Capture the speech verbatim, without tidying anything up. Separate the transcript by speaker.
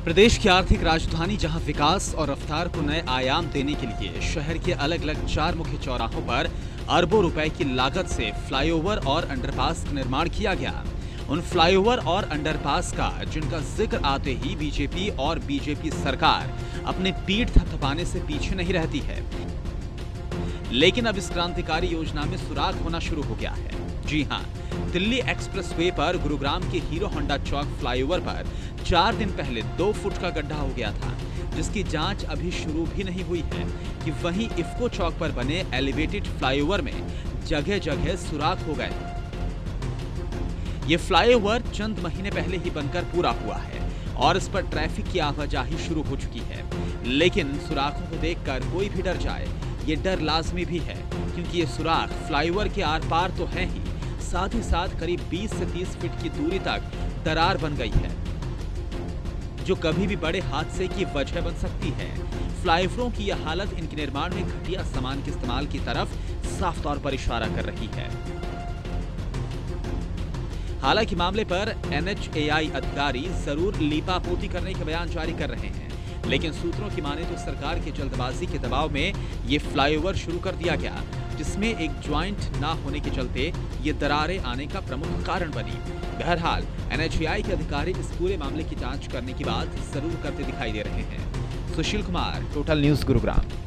Speaker 1: प्रदेश की आर्थिक राजधानी जहां विकास और रफ्तार को नए आयाम देने के लिए शहर के अलग अलग चार मुख्य चौराहों पर अरबों रुपए की लागत से फ्लाईओवर और अंडरपास का निर्माण किया गया। उन फ्लाईओवर और अंडरपास का जिनका जिक्र आते ही बीजेपी और बीजेपी सरकार अपने पीठ थपथपाने से पीछे नहीं रहती है। लेकिन अब इस क्रांतिकारी योजना में सुराग होना शुरू हो गया है। जी हां, दिल्ली एक्सप्रेसवे पर गुरुग्राम के हीरो होंडा चौक फ्लाईओवर पर चार दिन पहले दो फुट का गड्ढा हो गया था, जिसकी जांच अभी शुरू भी नहीं हुई है कि वहीं इफ्को चौक पर बने एलिवेटेड फ्लाईओवर में जगह जगह सुराग हो गए। ये फ्लाईओवर चंद महीने पहले ही बनकर पूरा हुआ है और इस पर ट्रैफिक की आवाजाही शुरू हो चुकी है। लेकिन सुराखों को देखकर कोई भी डर जाए, ये डर लाजमी भी है, क्योंकि ये सुराख फ्लाईओवर के आर पार तो है ही, साथ ही साथ करीब बीस से तीस फीट की दूरी तक दरार बन गई है, जो कभी भी बड़े हादसे की वजह बन सकती है। फ्लाईओवरों की यह हालत इनके निर्माण में घटिया सामान के इस्तेमाल की तरफ साफ तौर पर इशारा कर रही है। हालांकि मामले पर एन एच ए आई अधिकारी जरूर लीपापोती करने के बयान जारी कर रहे हैं, लेकिन सूत्रों की माने तो सरकार की जल्दबाजी के दबाव में ये फ्लाईओवर शुरू कर दिया गया, जिसमें एक ज्वाइंट ना होने के चलते ये दरारें आने का प्रमुख कारण बनी। बहरहाल एन एच ए आई के अधिकारी इस पूरे मामले की जांच करने की बात जरूर करते दिखाई दे रहे हैं। Sushil Kumar, total news, Gurugram.